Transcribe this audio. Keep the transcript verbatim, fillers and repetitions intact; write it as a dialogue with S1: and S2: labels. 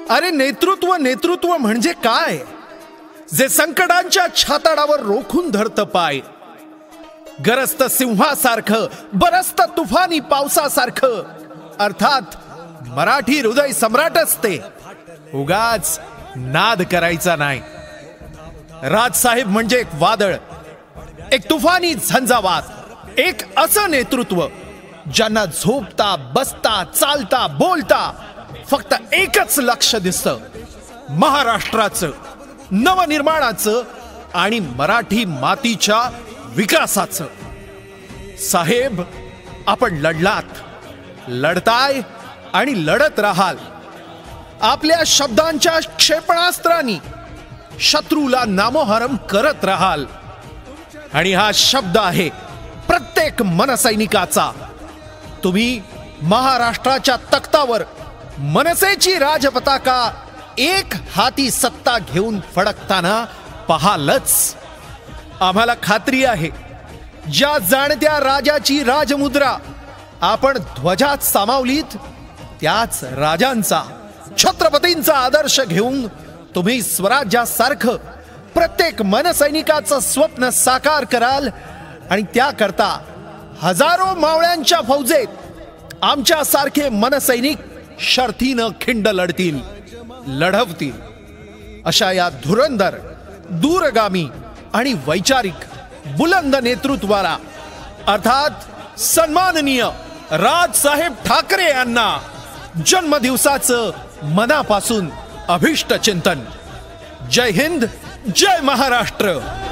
S1: अरे नेतृत्व नेतृत्व म्हणजे काय? जे संकटांच्या छाताडावर रोखून धरतं पाय, गरजत सिंहासारखं, बरसत तुफानी पावसासारखं. अर्थात मराठी हृदय सम्राटच ते, उगाच नाद करायचा नाही. राजसाहेब म्हणजे एक वादळ, एक तुफानी झंझावात, एक असं नेतृत्व ज्यांना झोपता बसता चालता बोलता फक्त एकच लक्ष दिसतं, महाराष्ट्राचं, नवनिर्माणाचं आणि मराठी मातीच्या विकासाचं. साहेब, आपण लढलात, लढताय आणि लढत राहाल. आपल्या शब्दांच्या क्षेपणास्त्रांनी शत्रूला नामोहरम करत राहाल. आणि हा शब्द आहे प्रत्येक मनसैनिकाचा. तुम्ही महाराष्ट्राच्या तख्तावर मनसेची राजपताका एक हाती सत्ता घेऊन फडकताना पाहालच. आम्हाला खात्री आहे, ज्या जाणत्या राजाची राजमुद्रा आपण ध्वजात सामावलीत, त्याच राजांचा, छत्रपतींचा आदर्श घेऊन तुम्ही स्वराज्यासारखं प्रत्येक मनसैनिकाचं स्वप्न साकार कराल. आणि त्याकरता हजारो मावळ्यांच्या फौजेत आमच्या सारखे मनसैनिक शर्थीनं खिंड लढतील, लढवतील. अशा या धुरंधर, दूरगामी आणि वैचारिक बुलंद नेतृत्वाला, अर्थात सन्माननीय राजसाहेब ठाकरे यांना जन्मदिवसाचं मनापासून अभिष्ट चिंतन. जय हिंद, जय महाराष्ट्र.